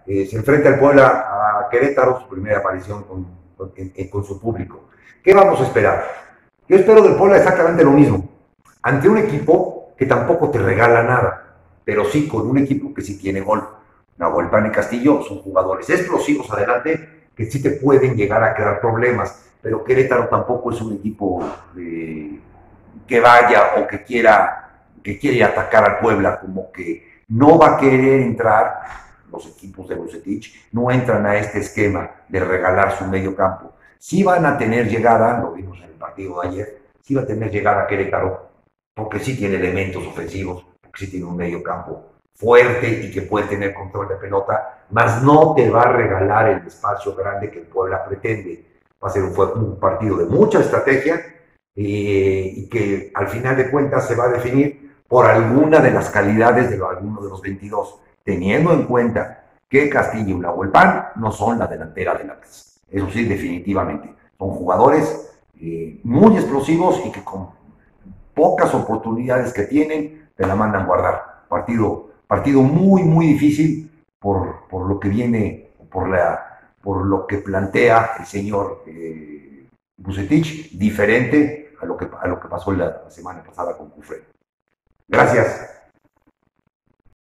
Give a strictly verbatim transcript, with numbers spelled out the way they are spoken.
Eh, se enfrenta el Puebla a Querétaro, su primera aparición con, con, en, con su público. ¿Qué vamos a esperar? Yo espero del Puebla exactamente lo mismo, ante un equipo que tampoco te regala nada, pero sí con un equipo que sí tiene gol. Nahuel y Castillo son jugadores explosivos adelante que sí te pueden llegar a crear problemas, pero Querétaro tampoco es un equipo de, que vaya o que quiera, que quiere atacar al Puebla, como que no va a querer entrar, los equipos de Bucetich no entran a este esquema de regalar su medio campo. Sí van a tener llegada, lo vimos en el partido de ayer, sí va a tener llegada a Querétaro, porque sí tiene elementos ofensivos, porque sí tiene un medio campo fuerte y que puede tener control de pelota, más no te va a regalar el espacio grande que el Puebla pretende. Va a ser un, un partido de mucha estrategia eh, y que al final de cuentas se va a definir por alguna de las calidades de lo, alguno de los veintidós, teniendo en cuenta que Castillo y Nahuelpan no son la delantera de la casa. Eso sí, definitivamente. Son jugadores eh, muy explosivos y que con pocas oportunidades que tienen te la mandan guardar. Partido, partido muy, muy difícil por, por lo que viene, por, la, por lo que plantea el señor eh, Bucetich, diferente a lo que, a lo que pasó la, la semana pasada con Cufré. Gracias.